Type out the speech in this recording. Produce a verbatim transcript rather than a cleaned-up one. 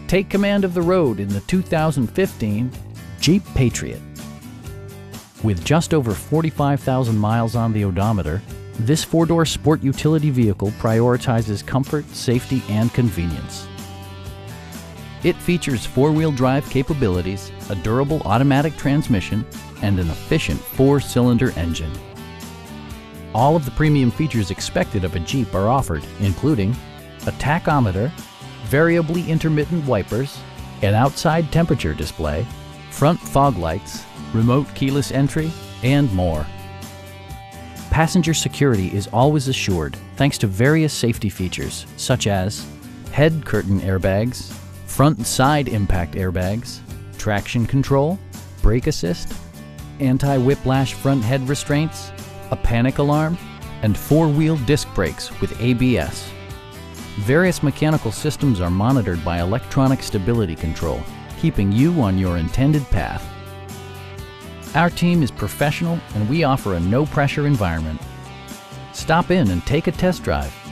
Take command of the road in the two thousand fifteen Jeep Patriot. With just over forty-five thousand miles on the odometer, this four-door sport utility vehicle prioritizes comfort, safety, and convenience. It features four-wheel drive capabilities, a durable automatic transmission, and an efficient four-cylinder engine. All of the premium features expected of a Jeep are offered, including a tachometer, variably intermittent wipers, an outside temperature display, front fog lights, remote keyless entry, and more. Passenger security is always assured thanks to various safety features such as head curtain airbags, front and side impact airbags, traction control, brake assist, anti-whiplash front head restraints, a panic alarm, and four-wheel disc brakes with A B S. Various mechanical systems are monitored by electronic stability control, keeping you on your intended path. Our team is professional and we offer a no-pressure environment. Stop in and take a test drive.